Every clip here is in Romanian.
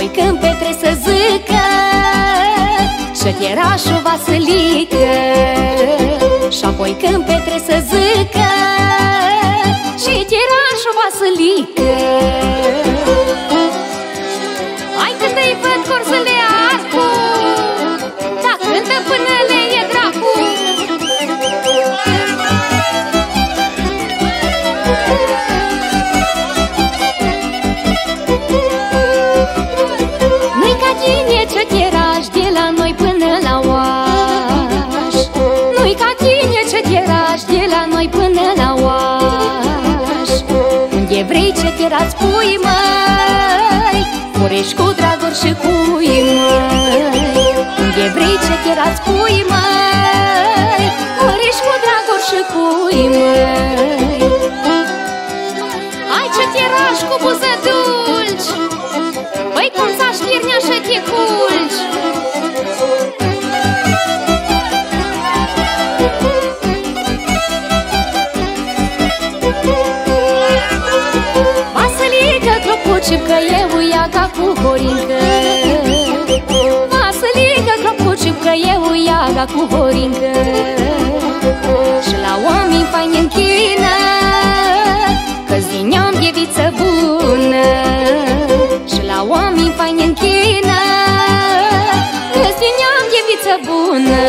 apoi când Petre să zică șătierașul Vasilică. Și apoi când Petre să zică șătierașul Vasilică. Hai cântă-i văd corzele arcu, da cântă până le e dracu. Nu-i ca tine cetieraș de la noi până la Oaș. Nu-i ca tine cetieraș de la noi până la Oaș. Unde vrei cetierați pui măi, Mureș cu Dragor și cui măi. Unde vrei cetierați pui măi, Mureș cu Dragor și cui măi. Ai cetieraș cu buză dulci, băi cum s-aș știrnea și te culci. Vasilică clopucică, eu iaga cu horincă. Vasilică clopucică, eu iaga cu horincă. Și la oameni faini închină, că-s din neam e viță bună. Și la oameni faini închină, că-s din neam e viță bună.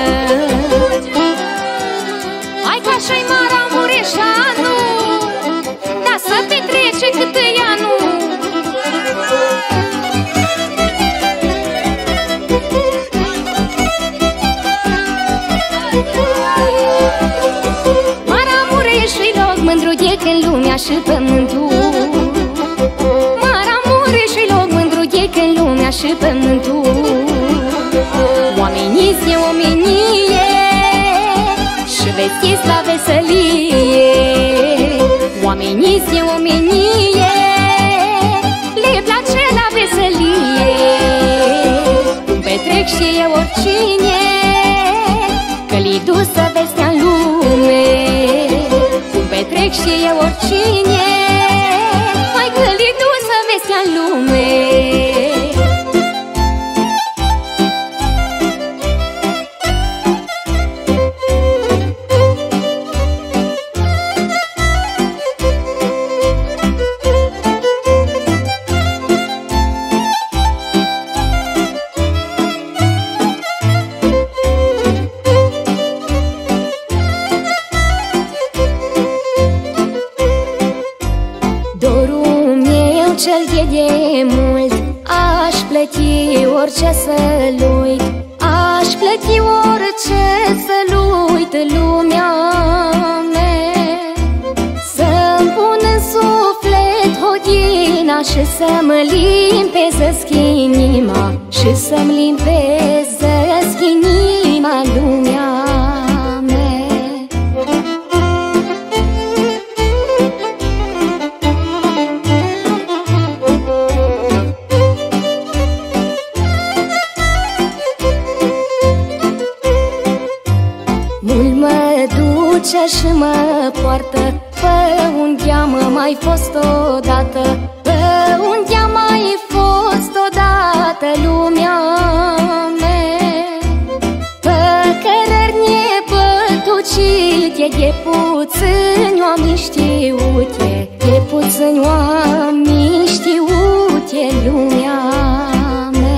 Hai ca așa-i Mara Mureșanu, da să petrece câtă ianu. Mara Mureș-i loc mândru de când lumea și pământul. Mara Mureș-i loc mândru de când lumea și pământul. Oamenii-s de omenie și vestiți la veselie. Oamenii-s de omenie, le place la veselie. Cum petrec și eu oricine, că li dusă vestea în lume. Cum petrec și eu oricine, mai că li dusă vestea în lume. Cel de mult aș plăti orice să-l uit. Aș plăti orice să-l uit lumea mea. Să-mi pun în suflet hodina și să-mi limpezesc inima. Și să-mi limpezesc inima lumea mea. Și mă poartă pe unde am mai fost odată. Pe unde am mai fost odată lumea mea. Pe cărări nebătucite, de puțini oameni știute. De puțini oameni știute lumea mea.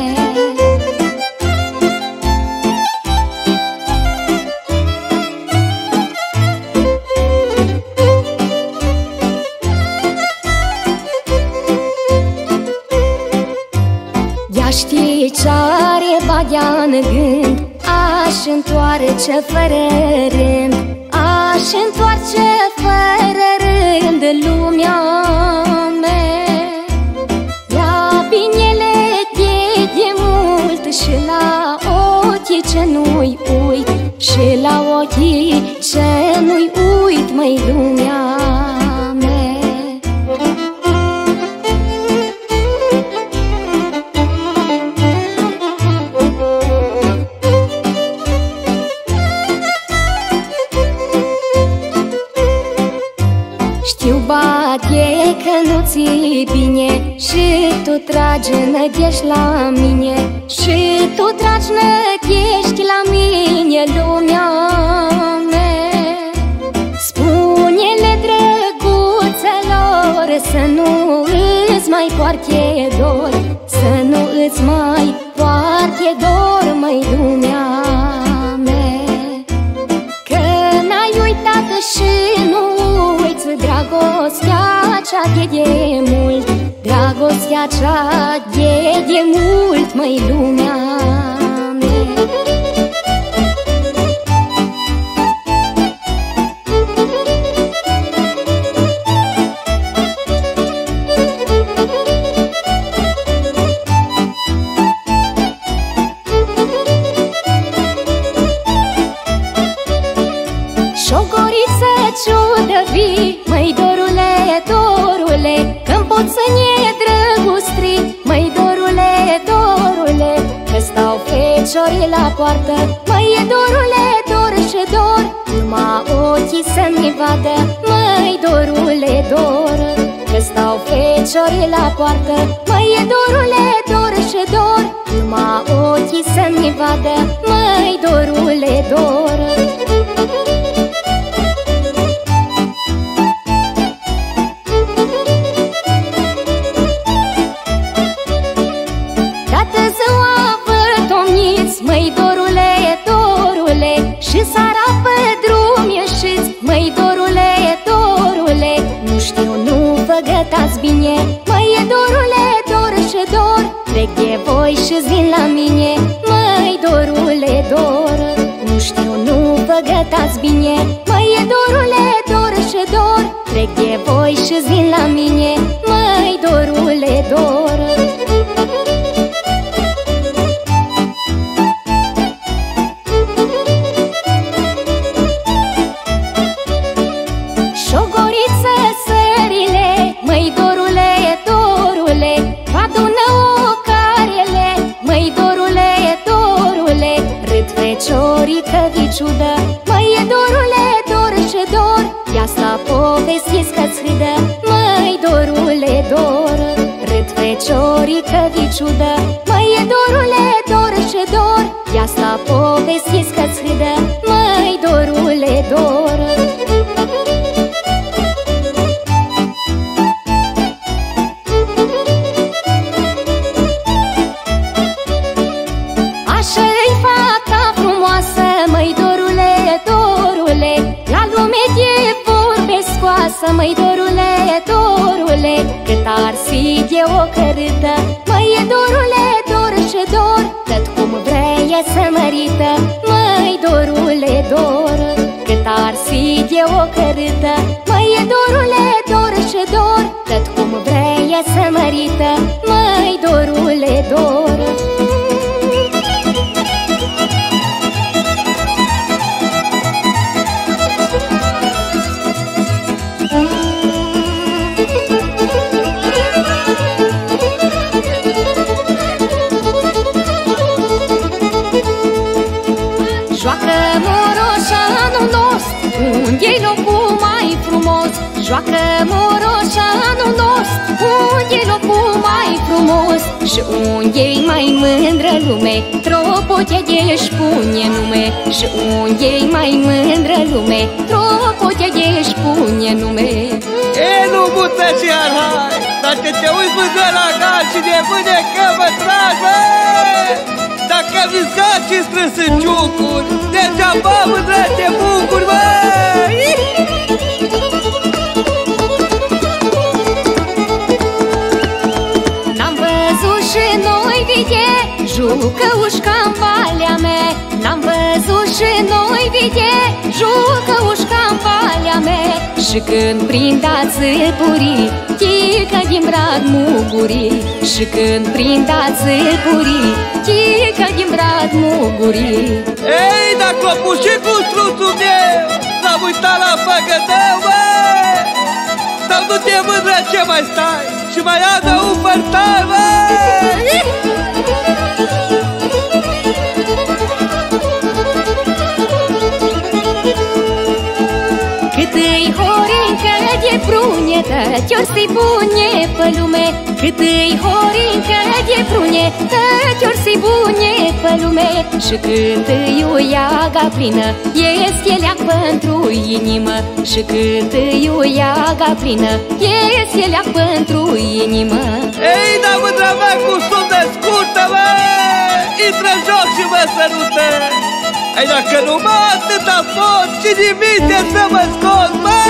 Știi ce-are bagea-n gând, aș întoarce fără rând. Aș întoarce fără rând lumea mea. La binele de mult și la ochii ce nu-i uit. Și la ochii ce nu-i uit, măi lumea mea. poate că nu ți-e bine și tu tragi nădejdi la mine, și tu tragi nădejdi la mine, lumea mea. Spune-le drăguțelor să nu îți mai poarte dor, să nu îți mai poarte dor, măi, lumea mea. Că n-ai uitat și nu uiți dragostea cea de mult, dragostea cea de mult, măi, lumea mea. Șogoriță ciudă vii, măi, dorule, dorule, că-mi pot să ne drăgustri, măi, dorule, dorule, că stau feciorii la poartă, măi, dorule, dor și dor, numai ochii să-mi vadă, măi, dorule, dor, că stau feciorii la poartă, măi, dorule, dor și dor, numai ochii să-mi vadă, măi, dorule, dor. Măi, dorule, dorule, și sara pe drum ieșiți, măi, dorule, dorule, nu știu, nu vă gătați bine, măi, dorule, dor și dor, trec de voi și-ți vin la mine, măi, dorule, dor, nu știu, nu vă gătați bine, măi, dorule, dor și dor, trec de voi și-ți vin la mine, măi, dorule, dor. Feciorică viciudă, măi, dorule, dor și dor, de asta povestiți că-ți râdă, măi, dorule, dor. Râd feciorică viciudă, măi, dorule, dor și dor, de asta povestiți că-ți râdă, măi, dorule, dor. Așa-i fata frumoasă, măi, dorule, dorule, la lume de vorbe scoasă, măi, dorule, dorule, cât ar fi de o cărâtă, măi, dorule, dor și dor, tot cum vrei să mărită, măi, dorule, dor, cât ar fi de o cărâtă, măi, dorule, dor și dor, tot cum vrei să mărită, măi, dorule, dor. Joacă moroșanul nostru, unde-i locul mai frumos? Joacă moroșanul nostru, unde-i locul mai frumos? Și unde-i mai mândră lume, Tropotea de-și pune nume. Și unde-i mai mândră lume, Tropotea de-și pune nume. E, nu mută și arhai, dacă te uiți mândră la gal și de mâine că mă tragi, bă! Dacă am viscat și strâns în ciucuri, degeaba mândră te bucuri, bă! N-am văzut și noi vide, jucă ușca în valea mea. N-am văzut și noi vide, jucă ușca în valea mea. Și când prind ațăpurii, chică din brad mugurii. Și când prind ațăpurii, chică din brad mugurii. Ei, dacă o pus și cu struțul meu, s-am uitat la făgătău, bă! Sau nu te mândră ce mai stai și mai adă un fărtar, bă! Cât îi horincă de prunetă, Tăti-ori să-i bune pe lume, cât îi horincă de prune. Tăti-ori să-i bune pe lume și cât îi uiaga plină, este leac pentru inimă. Și cât îi uiaga plină, este leac pentru inimă. Ei, da, mândra mea cu sun de scurtă, mă, intră în joc și mă sărută. Ei, dacă numai atâta pot, și dimite să mă scot, mă!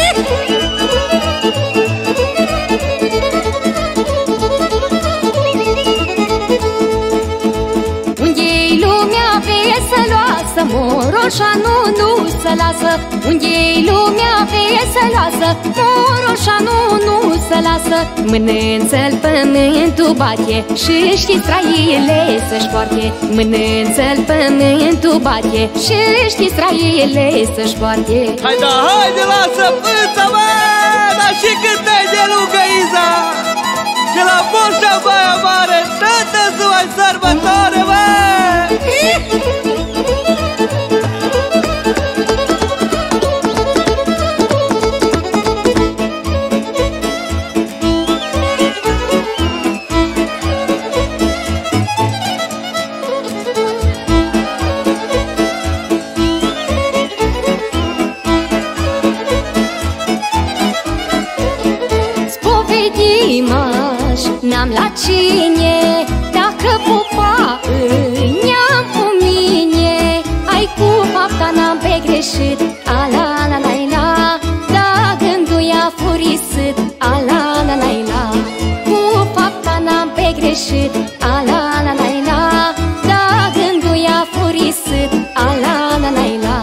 Unde-i lumea veseloasă, Moroșanu nu se lasă. Unde-i lumea veseloasă, Moroșanu nu se lasă. Mânânță-l pământul bate și știți traile să-și poarte. Mânânță-l pământul bate și știți traile să-și poarte. Haide, lasă pânța, mă, dar și câte de lungă Iza, și la Borșa Baia Mare, toată ziua-i sărbătoare, mă! N-am la cine, dacă pupa îi neam cu mine. Ai cu fapta n-am pe greșit, ala la la la. Da gândul i-a furisit, ala la la la. Cu fapta n-am pe greșit, ala la la la. Da gândul i-a furisit, ala la la la.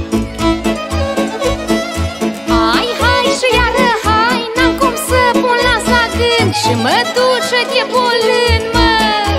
Hai și iară hai, n-am cum să pun las la gând și mă duce de bolân, mă.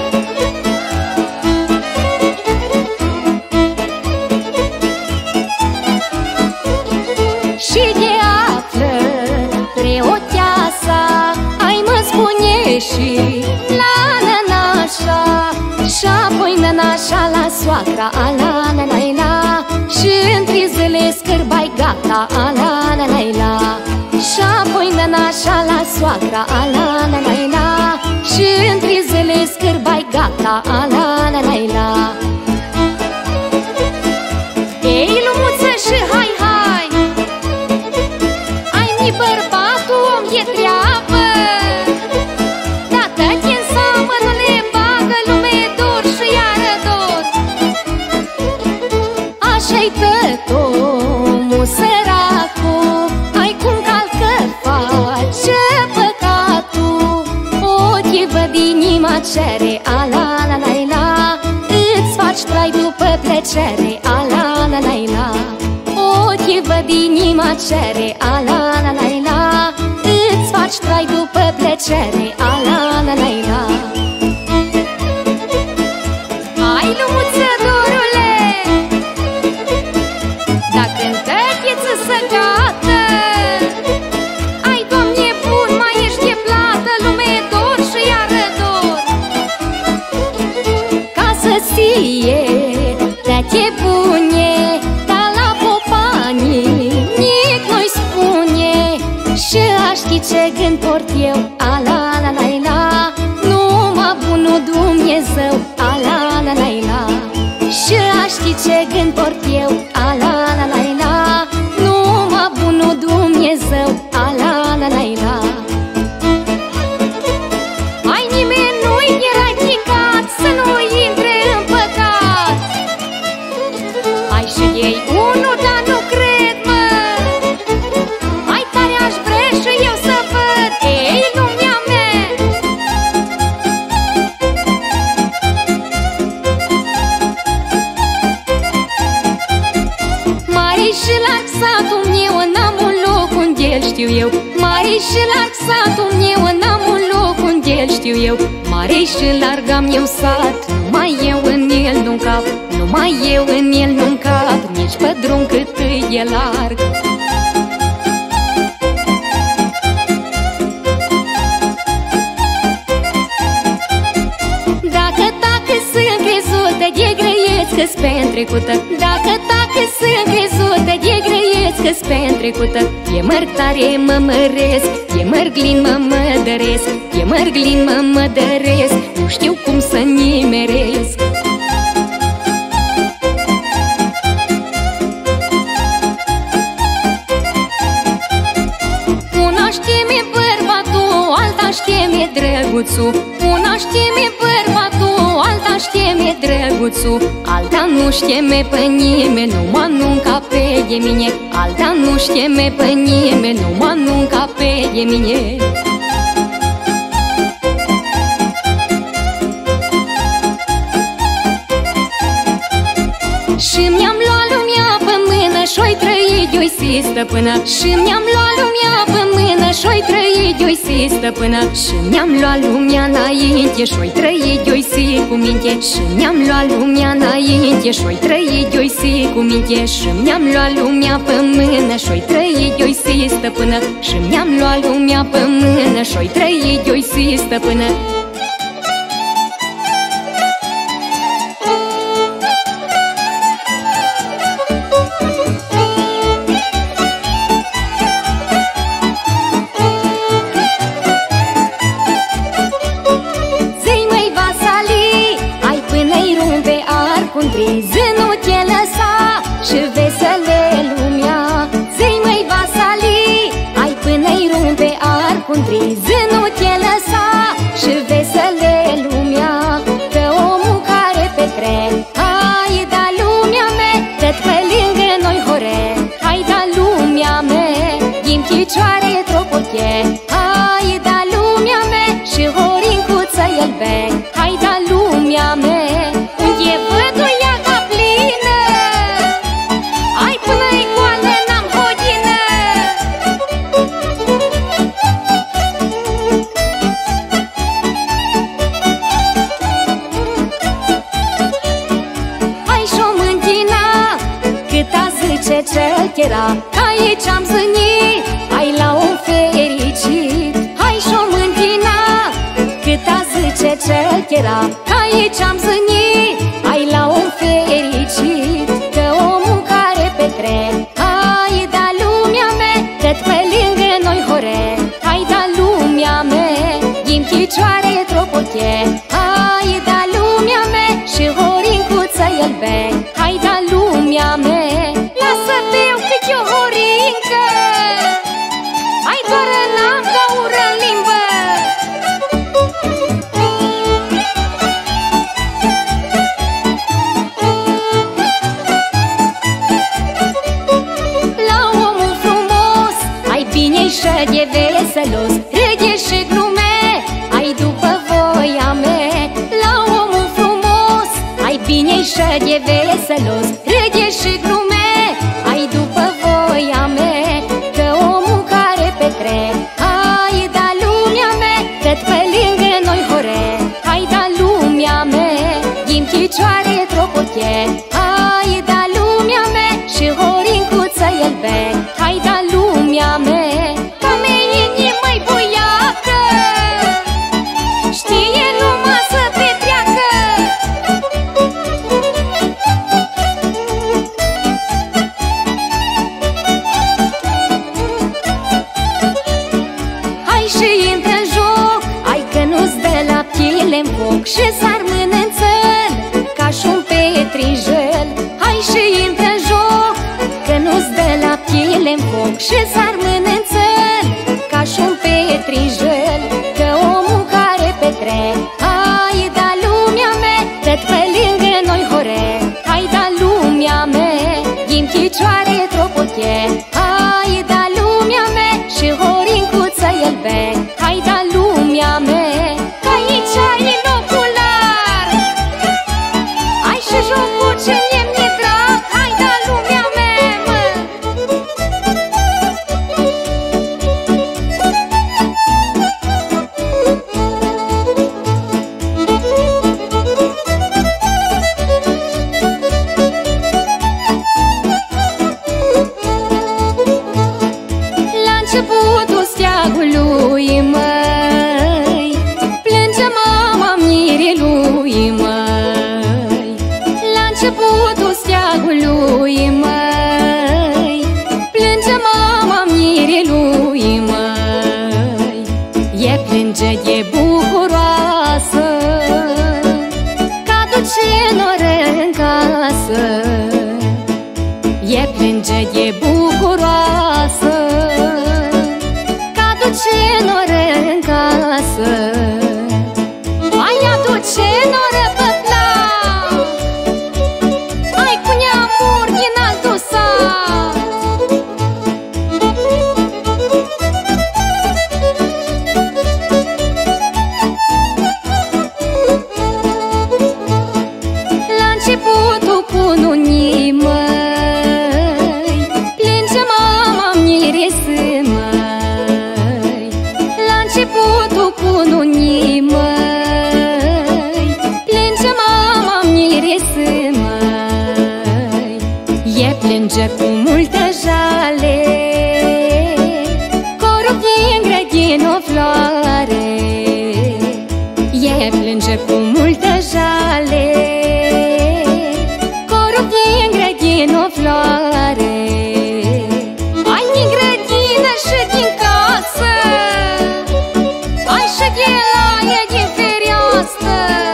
Și de află preoteasa, ai mă spune și la nănașa. Și apoi nănașa la soacra, ala la la la. Și între zile scârbai gata, ala la la la. Și apoi nănașa la soacra, ala la la la. Și între zile scârbai gata, ala la la la. Ei, lumuță și hai, hai, ai-mi bărbatul om e treabă. Da, tăti în seamă nu le bagă, lume dor și iară dor. Așa-i tătomul săracul, ai cum calcă face păcatul. Ochii văd inima cere, ala la la la. Îți faci trai după plăcere, ala la la la. Ochii văd inima cere, ala la la la. Îți faci trai după plăcere, ala la la la. Hai, lumuță, dorule, dacă întăcheță să gata. Ai, Doamne bun, mai ești de plată, lume dor și iară dor. Ca să ție, te bune, dar la popanii nic nu-i spune. Și aș ști ce gând port eu, ala la la la. Numai bunul Dumnezeu, ala la la la. Și aș ști ce gând port eu, ala la la la. Numai bunul Dumnezeu, ala la la la. Ai, nimeni nu-i eradicat să nu intre în păcat. Ai și ei unul, dar nu cred, mă. Ai, tare aș vrea și eu să văd, ei, lumea mea. Mare și larg satul meu, n-am un loc unde el știu eu. Mare și larg satul meu, n-am un loc unde el știu eu. Mare și larg am eu sat, numai eu în el nu cap. Numai eu în el nu cap, nici pe drum cât e larg. Dacă sunt crezută de grăieți că-s pe-n trecută. Dacă sunt crezută de grăieți crezi că-s pe-ntrecută. E mărg tare, mă măresc, e mărglin, mă mădăresc, e mărglin, mă mădăresc, nu știu cum să nimeresc. Una știe-mi bărbatul, alta știe-mi drăguțul. Una știe-mi bărbatul, alta știe-mi drăguțul. Alta nu știe-mi pe nimeni, numai nu-nca pe mine. Alta nu știe-mi pe nimeni, numai nu-nca pe mine. Și mi-am luat lumea pe mână și-oi trăi de-oi si stăpână. Și mi-am luat lumea pe mână și-oi trăi de-oi si stăpână. Și mi-am luat lumea înainte și-oi trăi de-oi si cu minte. Și mi-am luat lumea înainte și-oi trăi de-oi si cu minte. Și mi-am luat lumea pe mână și-oi trăi de-oi si stăpână. Și mi-am luat lumea pe mână și-oi trăi de-oi si stăpână. Zi nu te lăsa și vesele lumea. Zi măi Vasali, ai până-i rumpe arcundri. Zi nu te lăsa și vesele lumea. Că omul care petrec, hai da lumea mea, tot pe lângă noi hore. Hai da lumea mea, din picioare tropoche. Hai da lumea mea și horincuță el bec. Hai da lumea mea, unde văd-o ea ca plină. Ai până-i goală, n-am hodină. Hai și-o mântina, câta zice ce-era, că aici am zânit, ai la un fericit. Hai și-o mântina, câta zice ce-era, că aici am zânit, ai la un fericit. Că omul care petrec, hai da lumea mea, tot pe lângă noi hore. Hai da lumea mea, din picioare tropoche. Hai da lumea mea și horincuță el bec. Hai da lumea mea, lasă beau cât e o horincă. Hai doar n-am gaură în limbă. Și de veselos, râde și glume, ai după voia mea. La omul frumos, ai bine și de veselos, râde și glume, ai după voia mea. Că omul care petrec, hai da lumea mea, tot pe lângă noi hore. Hai da lumea mea, din picioare tropoche. Hai da lumea mea și horincuță el bec. Hai da lumea mea, știe numai să petreacă. Hai și intră în joc, hai că nu-ți dă la piele-n foc și s-ar mână-n-țăl ca și-un petrijel. Hai și intră în joc, că nu-ți dă la piele-n foc și s-ar mână-n-țăl ca și-un petrijel. Că omul care petrec, hai da lumea mea, tot pe lângă noi hore. Hai da lumea mea, din picioare tropoche. Hai da lumea mea și horincuță el bec. Hai da lumea mea, că aici ai locul larg. Ai și jocul ce lemne drag. Hai da lumea mea, mă. noră în casă, e plânge, e bucuroasă, că aduce noră în casă. Hai, aduce noră pe plat, hai cu neamuri din altul sat. La începutul cununii, măi, plânge mama miresă, măi. La începutul cununii, măi, plânge mama miresă, măi. E plânge cu multă jale, corul din grădină o floare. E plânge cu multă jale, corul din grădină o floare. Hai din grădină și din casă, hai și de la e din fereastră.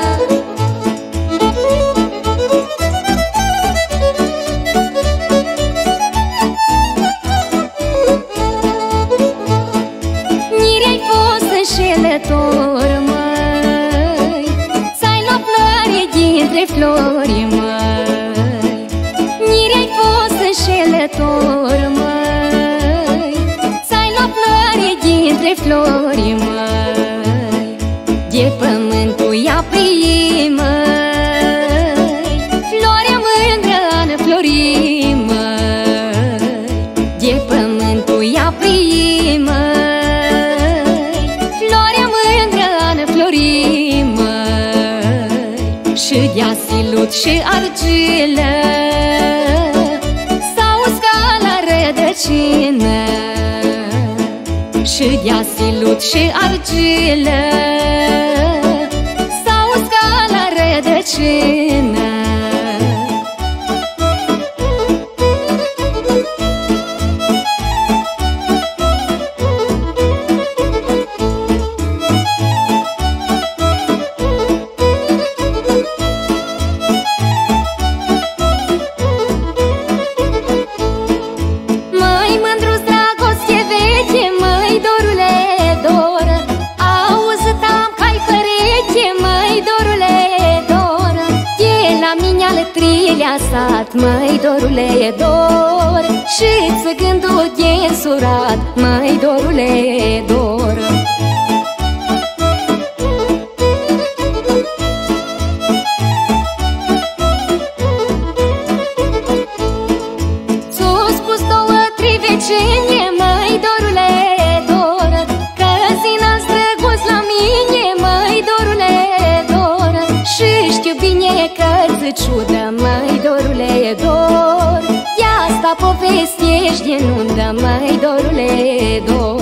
Niri-ai fost înșelător, măi, ți-ai luat floare dintre flori, măi. Niri-ai fost înșelător, măi, ți-ai luat floare dintre flori, măi. De pământul ia prii, măi, floarea mândră în flori, măi. De pământul ia prii, măi, floarea mândră în flori, măi. Și de-a silut și argilă s-au uscat la rădăcină. Și de-a silut și argilă s-au uscat la rădăcină. Măi, mândru-s dragoste veche, măi, dorule, dor. Auzit am că-ai pereche, măi, dorule, dor. E la mine al treilea sat, măi, dorule, dor. Și-ți gândul e însurat, măi, dorule, dor. Ți-o spus două, trei vecine, măi, dorule, dor, că zi-n-ați drăguț la mine, măi, dorule, dor. Și știu bine că-ți ciudă, măi, dorule, dor. De asta povestești din undă, măi, dorule, dor.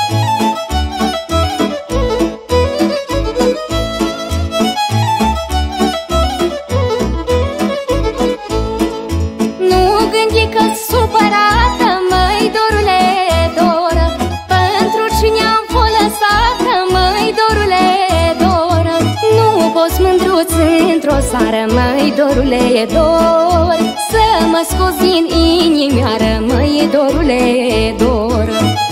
Nu gândi că-s supărată, măi, dorule, dor, pentru cine am fost lăsată, măi, dorule, dor. Nu poți mândruț într-o seară, măi, dorule, dor, să mă scoți din inimioară, măi, dorule, dor.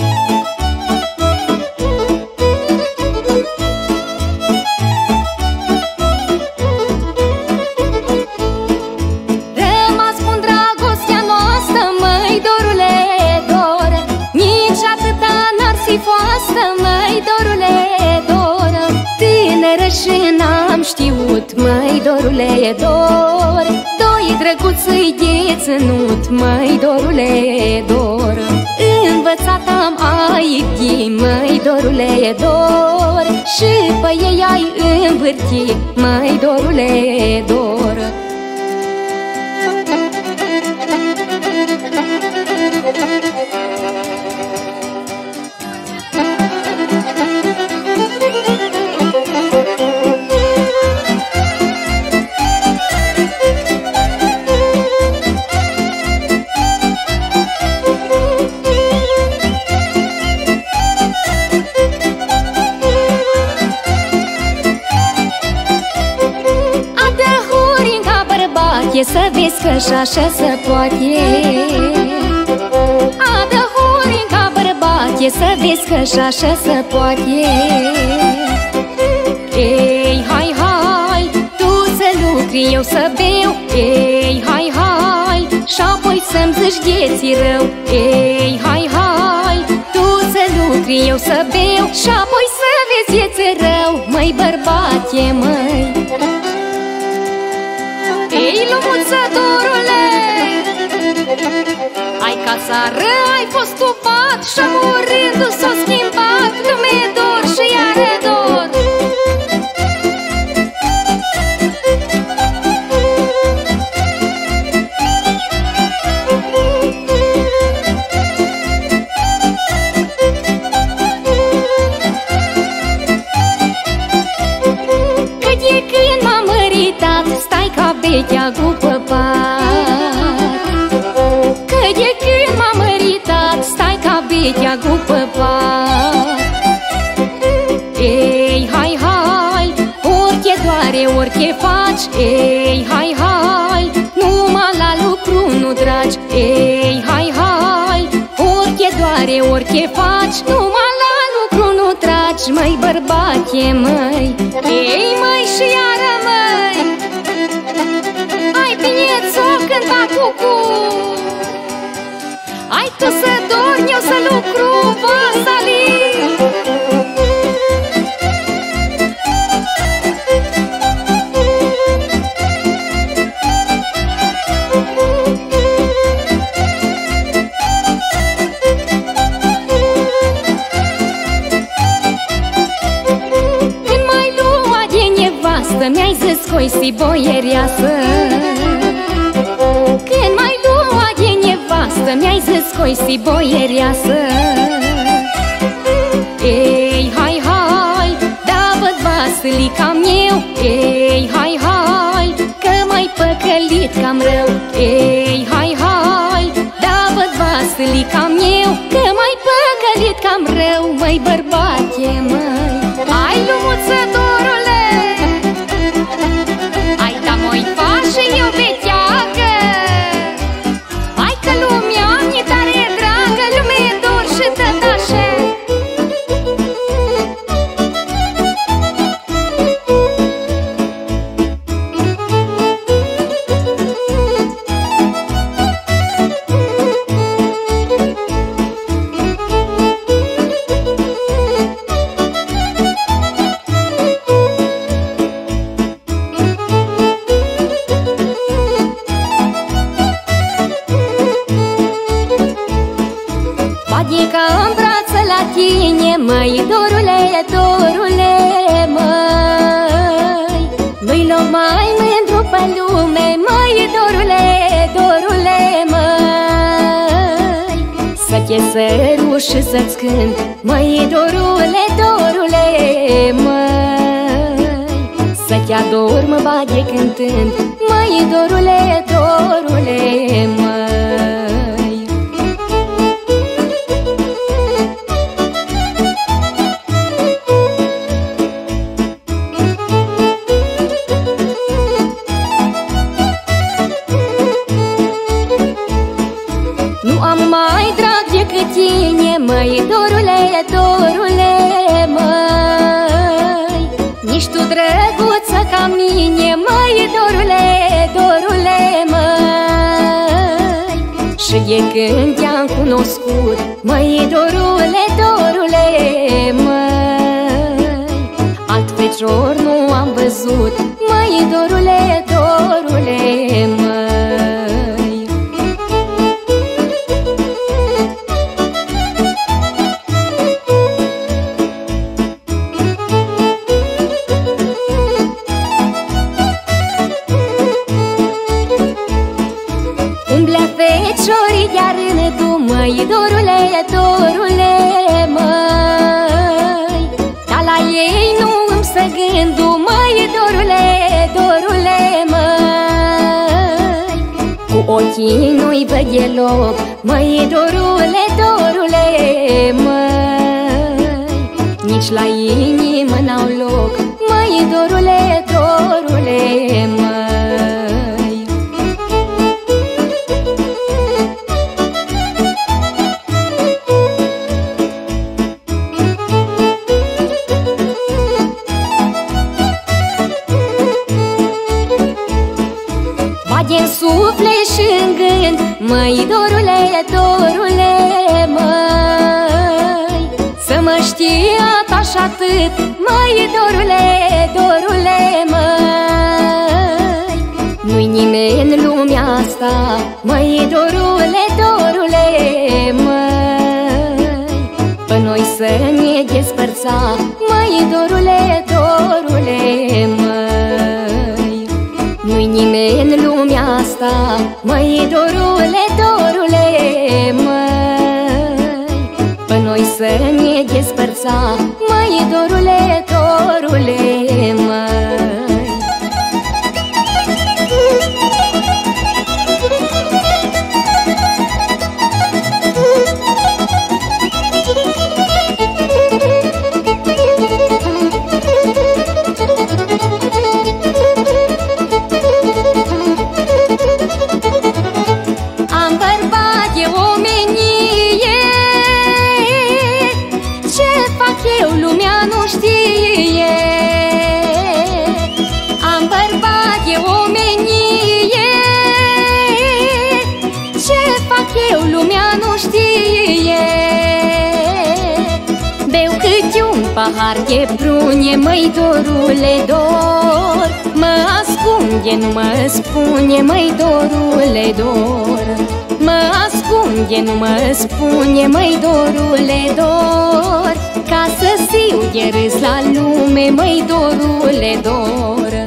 Rămas cu dragostea noastră, măi, dorule, dor, nici atâta n-ar fi foastă, măi, dorule, dor. Tânără și n-am știut, măi, dorule, dor, doi drăguți de ținut, măi, dorule, dor. Învățat am a iubti, măi, dorule, dor, și pe ei ai învârti, măi, dorule, dor. bărbache, să vezi că și așa se poate. Adă horin ca bărbache, să vezi că și așa se poate. Ei, hai, hai, tu să lucri, eu să beau. Ei, hai, hai, și apoi să-mi zici de-ți rău. Ei, hai, hai, tu să lucri, eu să beau, și apoi să vezi de-ți rău. Măi, bărbate, măi. Ei, lumuțătorule, ai casară, ai fost tupat, și murind s-o schimbat, lume dor și iară dor. Cât e când m-am măritat, stai ca vechea după pat. Cât e când m-am măritat, stai ca vechea după pat. Ei, hai, hai, orice doare, orice faci. Ei, hai, hai, numai la lucru nu dragi. Ei, hai, hai, orice doare, orice faci, numai la lucru nu tragi. Măi, bărbate, măi. Ei, măi, și iară, măi. Ai bine ți-o cânta cucu. Ai tu să dormi, eu să lucru, Vasali. Când m-ai luat de nevastă, mi-ai zis că-i si boiereasă. Când m-ai luat de nevastă, mi-ai zis că-i si boiereasă. Ei, hai, hai, da văd Vasilica meu. Ei, hai, hai, că m-ai păcălit cam rău. Ei, hai, hai, da văd Vasilica meu, că m-ai păcălit cam rău. Măi, bărbate, măi. Ai, lumuțătorule, ai da moi fașă, eu vecheacă. Hai că lumea mi-e tare dragă, lume dor și tătașă. Adică în brață la tine, măi, dorule, dorule, măi. Nu-i loc mai mândru pe lume, măi, dorule, dorule, măi. Să te săruș și să-ți cânt, măi, dorule, dorule, măi. Să te adorm bage cântând, măi, dorule, dorule, măi. Nu am mai drag decât tine, măi, dorule, dorule, măi. Nici tu drăguță ca mine, măi, dorule, dorule, măi. Și de când te-am cunoscut, măi, dorule, dorule, măi. Alt fecior nu am văzut, măi, dorule, dorule, măi. Feciorii de-a rândul, măi, dorule, dorule, măi. Dar la ei nu îmi stă gândul, măi, dorule, dorule, măi. Cu ochii nu-i văd deloc, măi, dorule, dorule, măi. Nici la inimă n-au loc, măi, dorule, dorule, măi. în suflet și în gând, măi, dorule, dorule, măi, să mă știi așa atât, măi, dorule, dorule, măi. Nu-i nimeni în lumea asta, măi, dorule, dorule, măi, pe noi să ne despărța, măi, dorule, dorule, măi. Nu-i nimeni în lumea asta, măi, dorule, dorule, măi, pe noi să ne despărța, măi, dorule, dorule, măi. Pahar de prune, măi, dorule, dor, mă ascunde, nu mă spune, măi, dorule, dor, mă ascunde, nu mă spune, măi, dorule, dor, ca să fiu de râs la lume, măi, dorule, dor.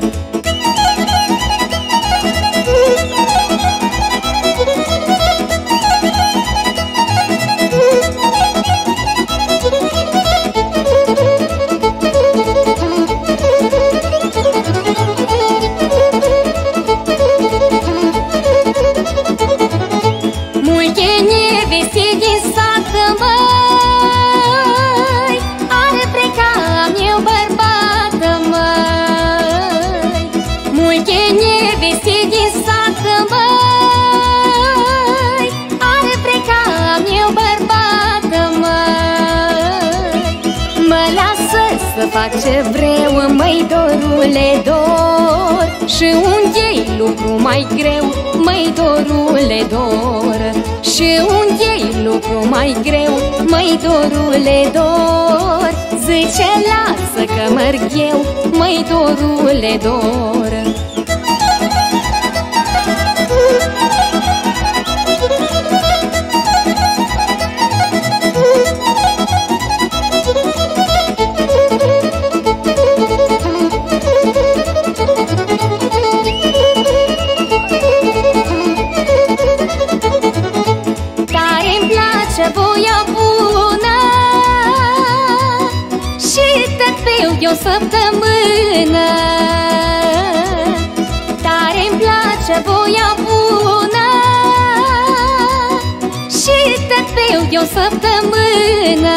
Să fac ce vreau, măi, dorule, dor, și unde-i lucru mai greu, măi, dorule, dor, și unde-i lucru mai greu, măi, dorule, dor, zice, lasă că merg eu, măi, dorule, dor. Voia bună și te fiu de o săptămână. Tare-mi place voia bună și te fiu de o săptămână.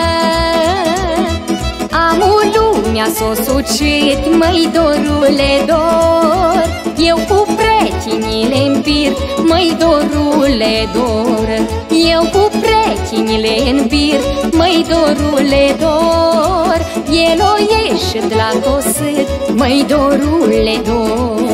Amul lumea s-o sucit, măi, dorule, dor, eu cu precinile-n bir, măi, dorule, dor, eu cu precinile-n bir, măi, dorule, dor, el o ieșit la cosit, măi, dorule, dor.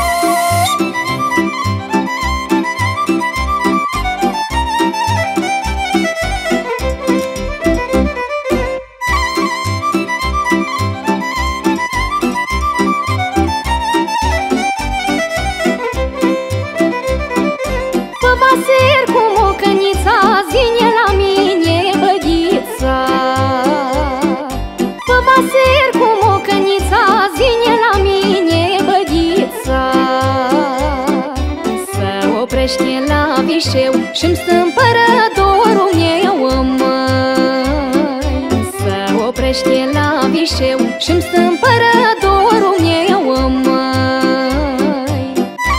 La Vișeu și-mi stâmpără dorul meu, măi. Să oprește la Vișeu și-mi stâmpără dorul meu, măi.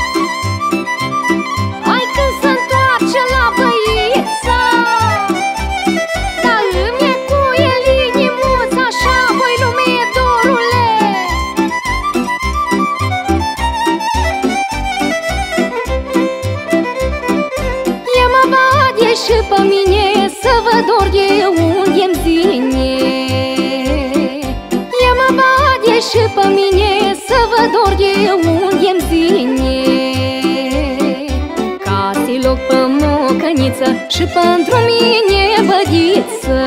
Hai când se întoarce la băița, dar îmi e cu el inimuț, așa voi lume, dorule. Și pe mine să vă dor de unde-mi zine. Ea mă bade și pe mine să vă dor de unde-mi zine. și pentru mine bădiță,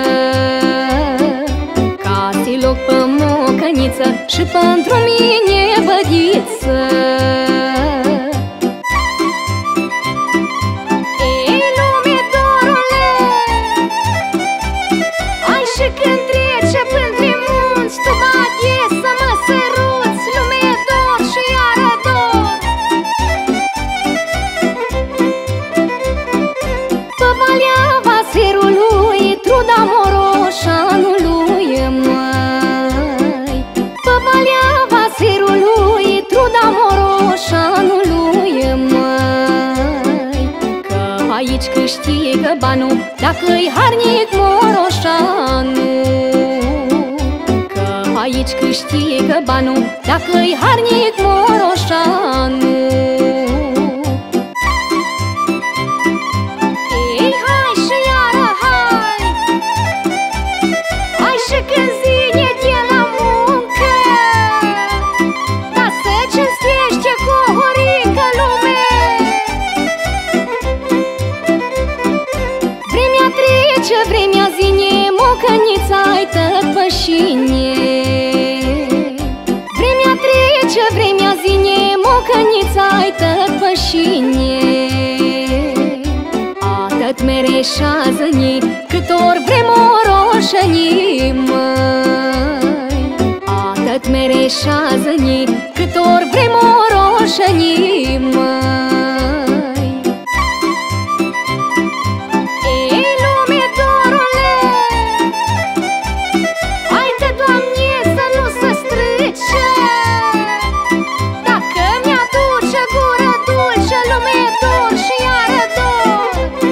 ca-ți loc pe mocăniță și pentru mine bădiță. Ei, lume, dorule, ai și când trece printre munți, tu bate să mă săruți, lume, dor și iară dor. Pe valea vaserului, truda moroșanului, măi. Pe valea vaserului, truda moroșanului, măi. Că aici câștigă banul dacă-i harnic moroșanul. Că aici câștigă banul dacă-i harnic moroșanul. Ei, hai și iară hai, hai și când zine de la muncă, ca să cinstește cu o horică, lume. Vremea trece, vremea zine, mocănița-i tot pășine. Vremea trece, vremea zine, mocănița-i tot pășine. Atât mereșează-ni, cât ori vrem o roșăni, măi. Atât mereșează-ni, cât ori vrem o roșăni, măi. Ei, lume, dorule, haide, Doamne, să nu se strice, dacă mi-aduce gură dulce, lume, dor și iară dor.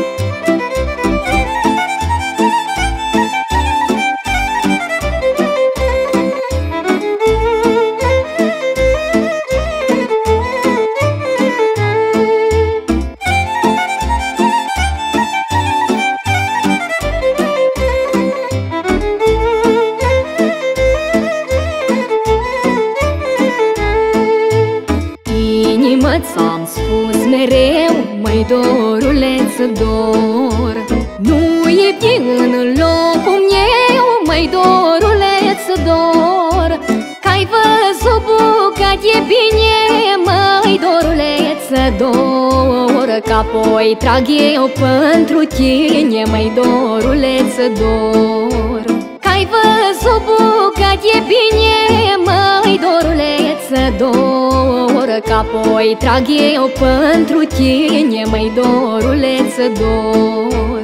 Inimă, ți-am spus mereu, măi, doruleț, dor. Nu iubi în locul meu, măi, doruleț, dor. Că-ai văzut bucate bine, măi, doruleț, dor. Că-apoi trag eu pentru tine, măi, doruleț, dor. Că-ai văzut bucate bine, măi, doruleț, dor. Că-apoi trag eu pentru tine, măi, doruleț, dor.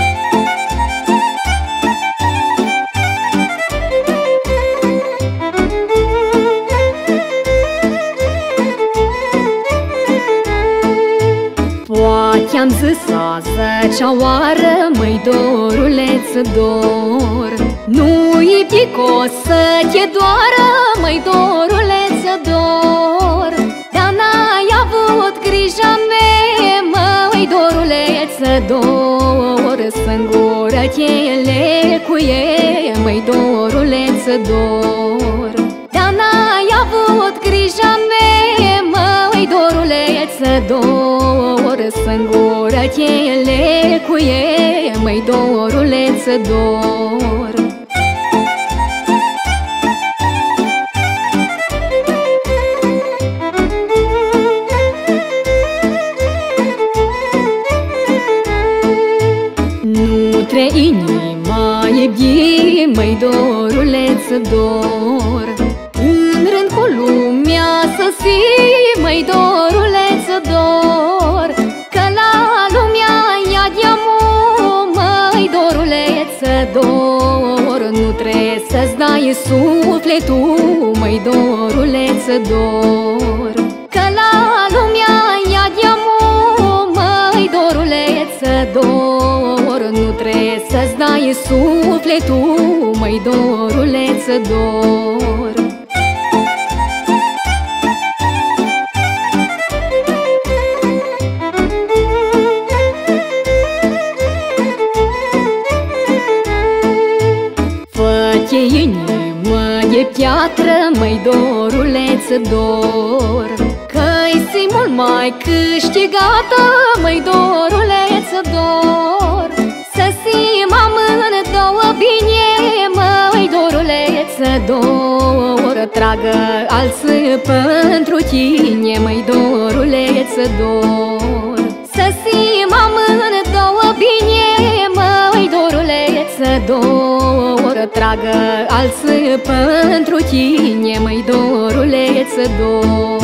Poate am zis a zecea oară, măi, doruleț, dor. Nu iubi că o să te doară, măi, doruleț, dor. Dar n-ai avut grija mea, măi, doruleț, dor. Singură-te-le cu ei, măi, doruleț, dor. Dar n-ai avut grija mea, măi, doruleț, dor. Singură-te-le cu ei, măi, doruleț, dor. Nu-tre inima iubi, măi, doruleț, dor. În rând cu lumea să fii, măi, doruleț, dor. Că la lumea ia de-amu, măi, doruleț, dor. Nu trebuie să-ți dai sufletul, măi, doruleț, dor. Că la lumea ia de-amu, măi, doruleț, dor. Nu trebuie să-ți dai sufletul, măi, doruleț, dor. Fă-te inimă de piatră, măi, doruleț, dor. Că-i si mult mai câștigată, măi, doruleț, dor. dor, tragă alții pentru tine, măi doruleță, dor. Să-ți amândouă bine, măi doruleță, dor, tragă alții pentru tine, măi doruleță, dor.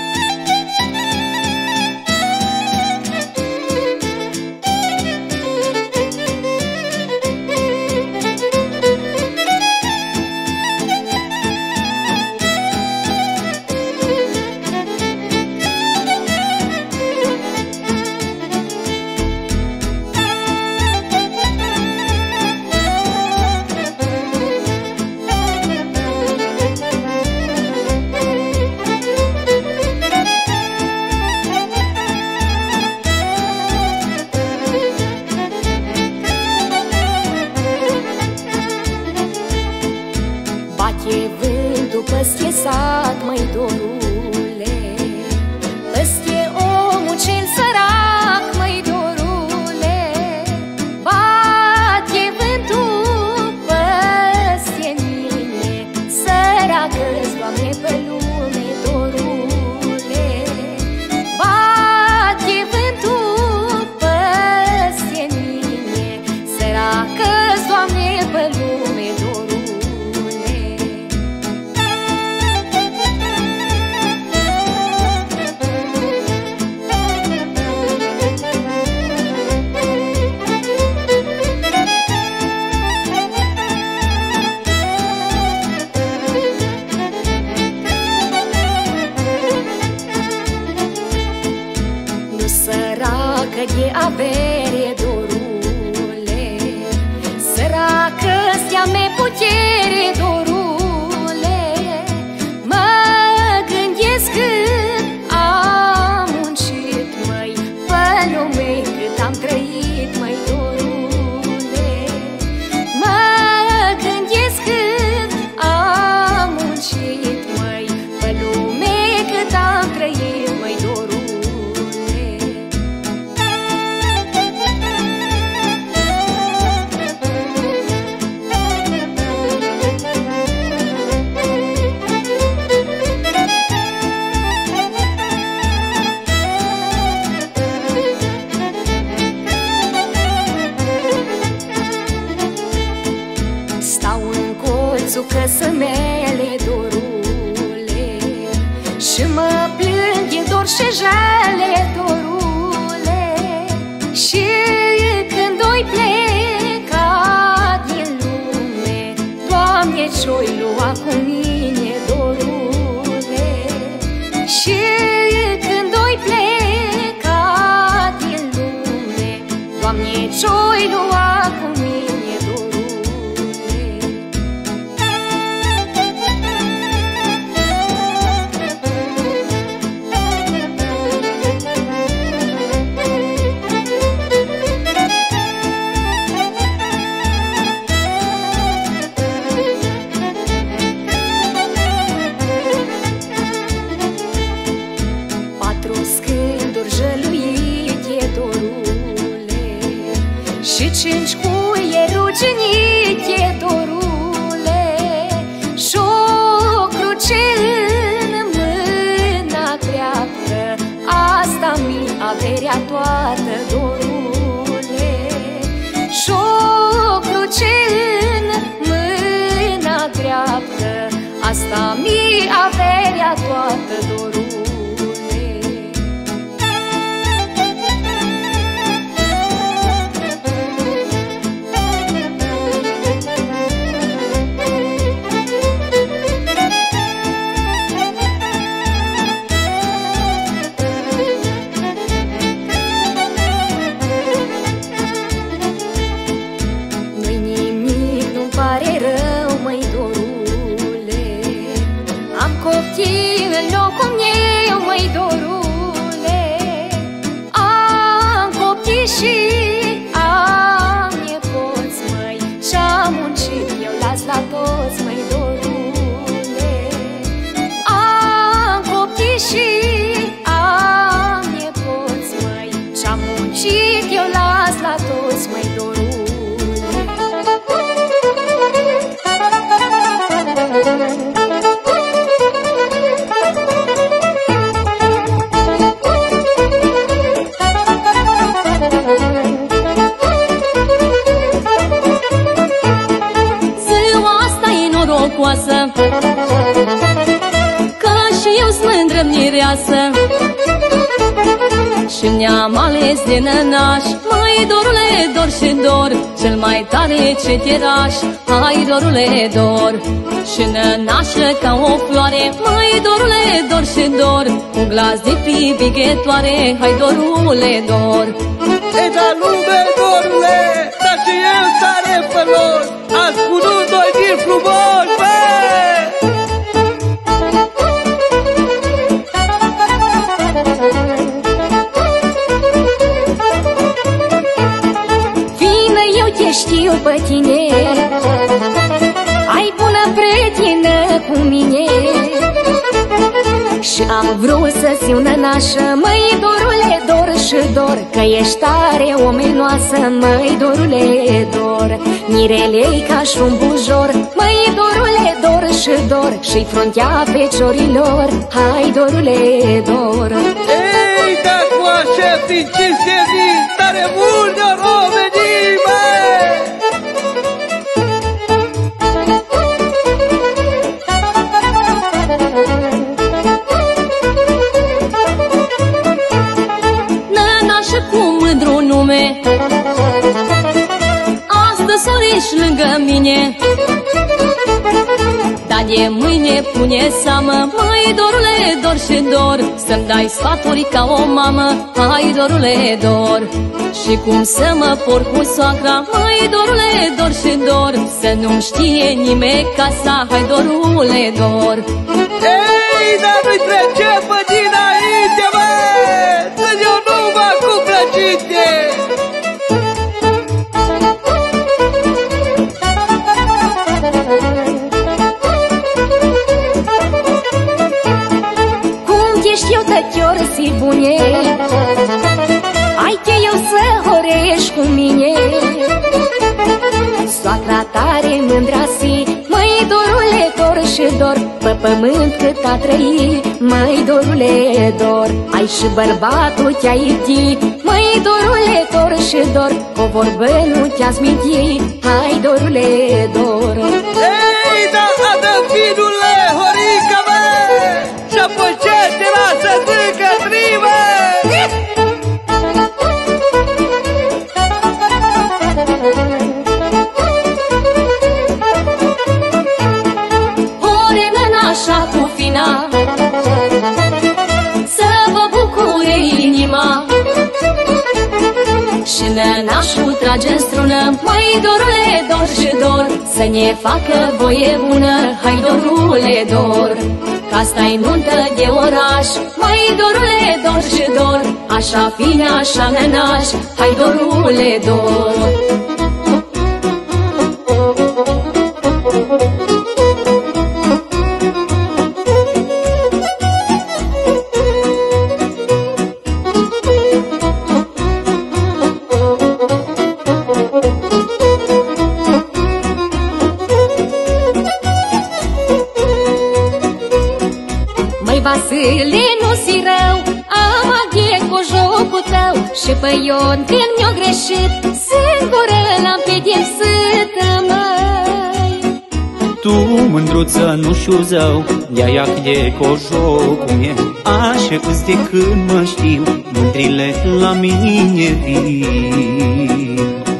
Bate vântul păstie sat, măi dorule, păstie omul cel sărac, măi dorule. Bate vântul păstie mine, săracă-s, Doamne, pe lume, dorule. Bate vântul păstie mine, săracă-s, Doamne, pe lume, dorule. Săracă de avere, dorule, săracă-s ea me putere, dorule. Mă gândesc cât am muncit, măi, pe lume, cât am trăit, măi, dorule. Mă gândesc cât am muncit, măi, pe lume, cât am trăit, măi, dorule. Stau în colțul căsămele, dorule, și mă plâng din dor și jale, dorule. Și când oi pleca din lume, Doamne, ce-oi lua cu mine, dorule. Și când oi pleca din lume, Doamne, ce-oi lua cu mine, dorule. Patru scânduri jăluite, dorule, și cinci cuie ruginite, dorule. Și-o cruce în mâna dreaptă, asta mi averea toată, dorule. Și-o cruce în mâna dreaptă, asta mi averea toată, dorule. Nu-i nimic, nu-mi pare rău, măi, dorule, am copii în locul meu, măi, dorule. Am copii și am nepoți, măi, și-am muncit, eu las la toți, măi, dorule. Am copii și am nepoți, măi, și-am muncit, eu las la toți, măi, dorule. și mi-am ales de nănaș. Măi, dorule, dor și dor, cel mai tare cetieraș. Hai, dorule, dor, și nănașă ca o floare. Măi, dorule, dor și dor, un glas de privighetoare. Hai, dorule, dor. Ei, da lume, dorule, dar și eu tare fălos, azi cu nu doi din frumos, bă! Știu pe tine, ai bună prietenă cu mine și am vrut să-ți fiu nănașă. Măi, dorule, dor și dor, că ești tare omenoasă. Măi, dorule, dor, mirelei ca și un bujor. Măi, dorule, dor și dor, și-i fruntea feciorilor. Hai, dorule, dor. Ei, da cu așept din cinste vin, tare mult de romenii, bă! Astăzi să ești lângă mine, dar de mâine pune seamă. Măi, dorule, dor și dor, să-mi dai sfaturi ca o mamă. Hai, dorule, dor, și cum să mă porc cu soacra. Măi, dorule, dor și dor, să nu-mi știe nimeni casa. Hai, dorule, dor. Ei, dar nu-i trece pe dinainte, bă, să eu nu mă cu plăcinte. Eu tătior si bune, ai că eu să horești cu mine. Soacra tare mândra-si, măi, dorule, dor și dor, pe pământ cât a trăit. Măi, dorule, dor, ai și bărbatul te-a iubit. Măi, dorule, dor și dor, o vorbă nu te-a smintit. Hai, dorule, dor. Ei, da, adă finule, horică, bă, și apoi ce te lasă zică tribă? Ore nănașa cu fina, să vă bucure inima, și nănașul trage în strună. Măi, dorule, dor și dor, să ne facă voie bună. Hai, dorule, dor, că asta-i nuntă de oraș. Măi, dorule, dor și dor, așa fine, așa nănaș. Hai, dorule, dor. Vasile, nu-si rău, am aghe cu jocul tău. Și pe Ion când mi-o greșit, singură l-am pedepsit, măi. Tu, mândruță, nu știu zău, de-aia de cojocul meu. Așa îți de când mă știu, mândrile la mine vin.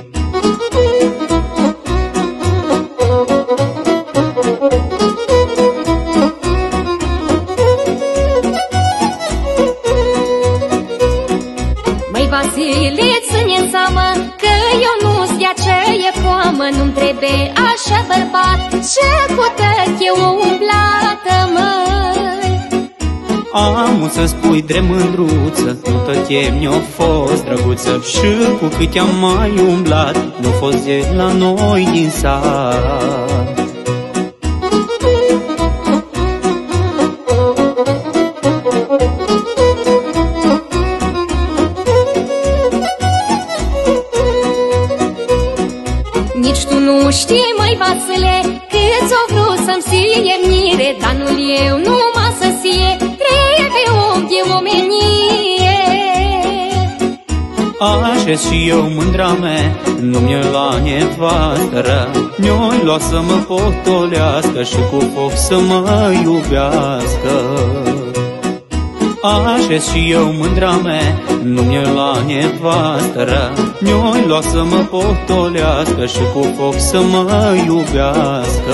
Vasile, ține-n seamă că eu nu-s de aceea foamă. Nu-mi trebuie așa bărbat, ce cu tăc eu umblată, măi. Am să spui drept mândruță, nu tătie mi-o fost drăguță. Și cu cât am mai umblat, nu fost de la noi din sat. Nici tu nu știi, măi, Vasile, cât ți-o vrut să-mi sie mire. Danul eu numai să sie, trebuie om de omenie. Așa și eu, mândra mea, nu mi-e la nevastă rea. Mi-o-i lua să mă potolească și cu foc să mă iubească. așez și eu mândra mea, nu-mi la nevastă, mi-o-i lua să mă potolească și cu foc să mă iubească.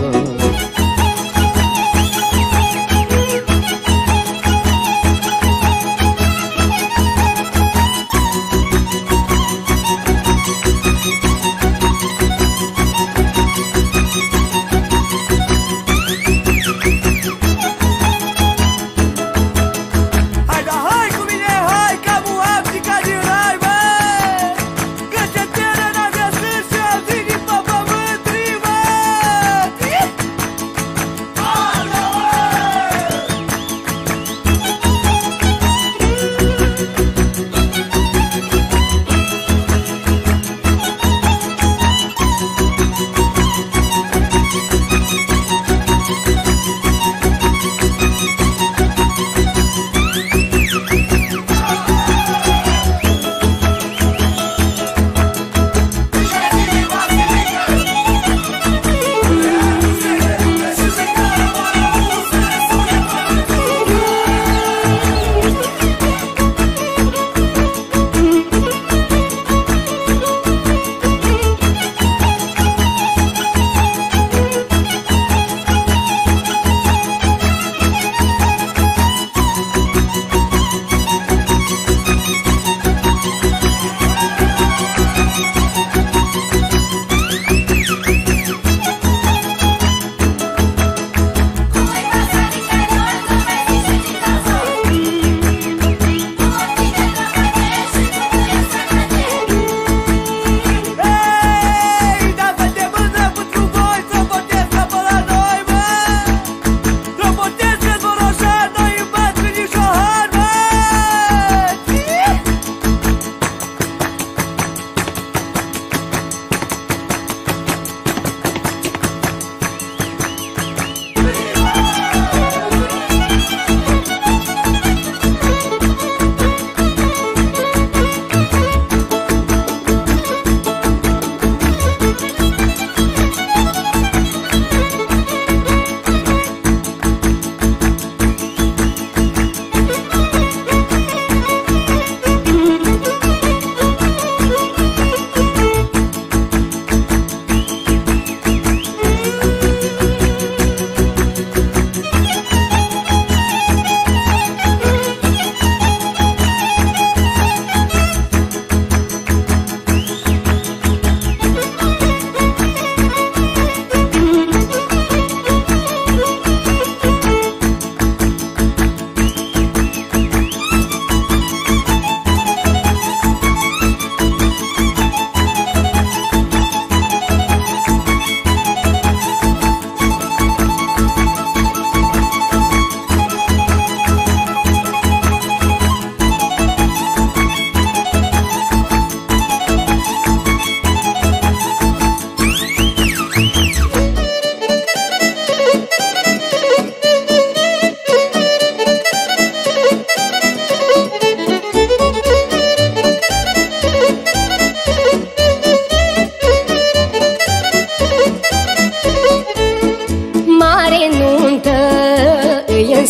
în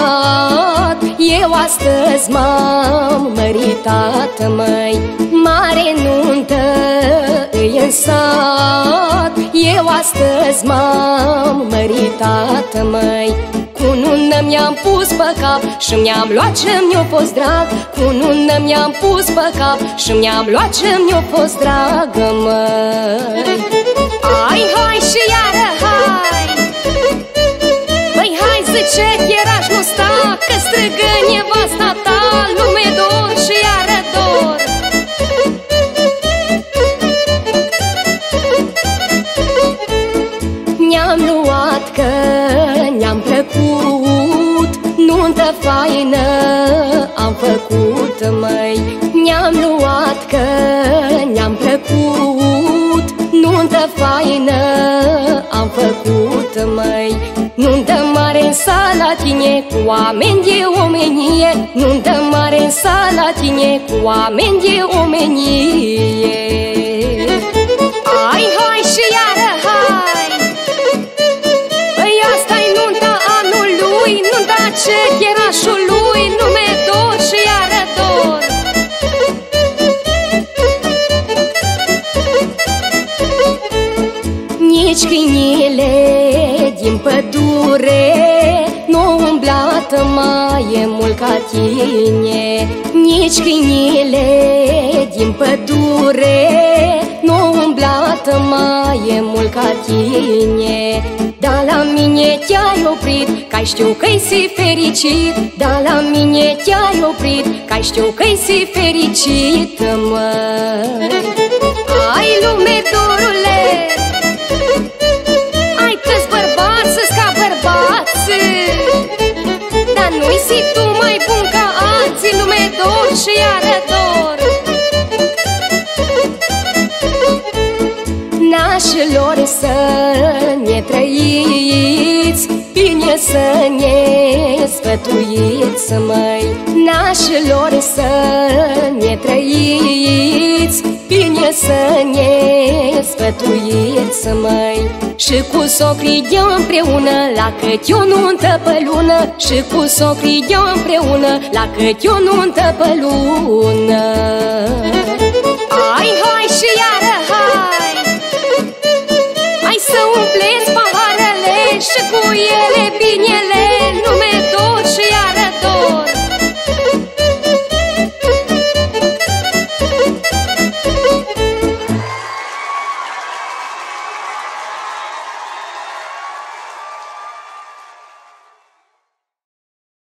sat. Eu astăzi m-am măritat, măi, mare nuntă îi în sat. Eu astăzi m-am măritat, măi, cu nună mi-am pus pe cap și mi-am luat ce mi-a fost drag. Cu nună mi-am pus pe cap și mi-am luat ce mi-a fost dragă, măi. Hai, hai și iară, hai! Băi, hai, zice, chieraș nu sta, că strigă nevasta ta, lume dor și iară dor. Ne-am luat că ne-am plăcut, nuntă faină am făcut, măi. Ne-am luat că ne-am plăcut, nuntă faină am făcut, măi. Nuntă mare în Salatine, cu oameni de omenie, nuntă mare în Salatine, cu oameni de omenie. Hai, hai și iară, hai! Păi asta-i nunta anului, nunta cecherașului, nume nici câinile din pădure nu umblat mai e mult ca tine. Nici câinile din pădure nu umblat mai e mult ca tine. Dar la mine te-ai oprit, că-ai știu că-i si fericit. Dar la mine te-ai oprit, că-ai știu că-i si fericit, măi. Ai lume, dorule, ai câți bărbați ca bărbați, dar nu-i si tu mai bun ca alții, lume dor și arător. Nașilor să ne trăiți, bine să ne sfătuiți, măi. Nașilor să ne trăiți, bine să ne sfătuiți, măi. Și cu socrii de împreună, la câte o nuntă pe lună. Și cu socrii de împreună, la câte o nuntă pe lună. Hai, hai și iară, hai! Hai să umpleți paharele și cu ele binele.